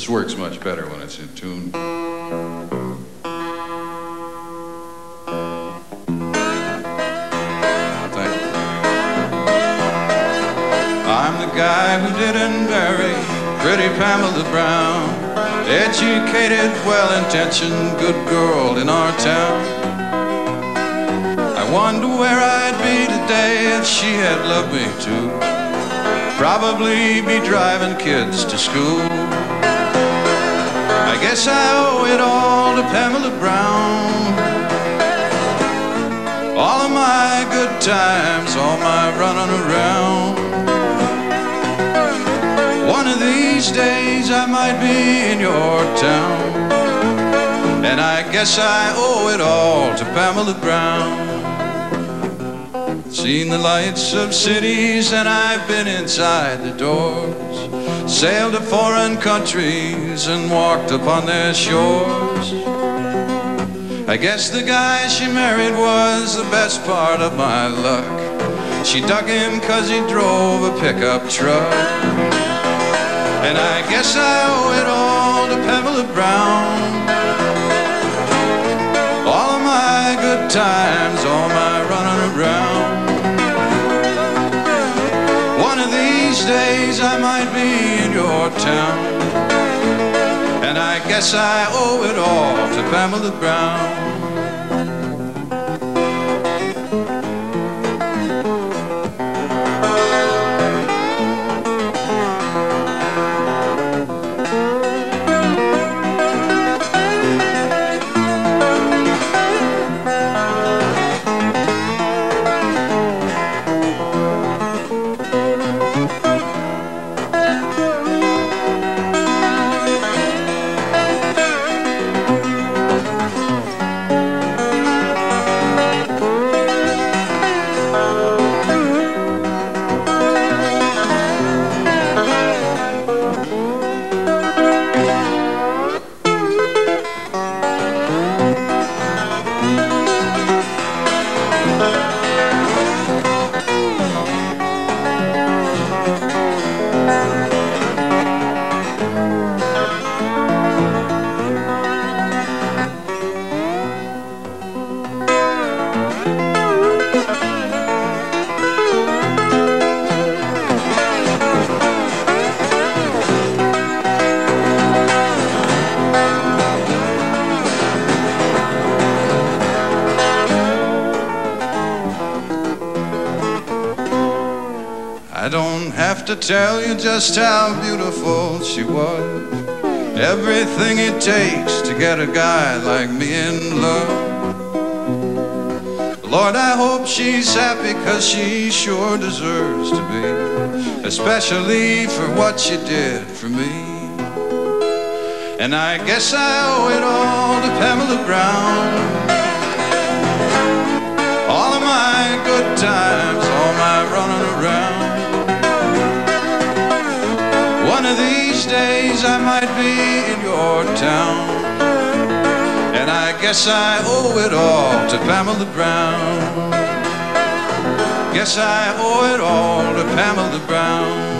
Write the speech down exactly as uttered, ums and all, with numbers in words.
just works much better when it's in tune. Thank you. I'm the guy who didn't marry pretty Pamela Brown, educated, well-intentioned, good girl in our town. I wonder where I'd be today if she had loved me too. Probably be driving kids to school. I guess I owe it all to Pamela Brown. All of my good times, all my running around. One of these days I might be in your town, and I guess I owe it all to Pamela Brown. Seen the lights of cities and I've been inside the doors, sailed to foreign countries and walked upon their shores. I guess the guy she married was the best part of my luck. She dug him 'cause he drove a pickup truck. And I guess I owe it all to Pamela Brown. All of my good times, all my running around. One of these days I might be in your town, and I guess I owe it all to Pamela Brown. I don't have to tell you just how beautiful she was. Everything it takes to get a guy like me in love. Lord, I hope she's happy, 'cause she sure deserves to be, especially for what she did for me. And I guess I owe it all to Pamela Brown. All of my good times, all my running around. One of these days I might be in your town, and I guess I owe it all to Pamela Brown. Guess I owe it all to Pamela Brown.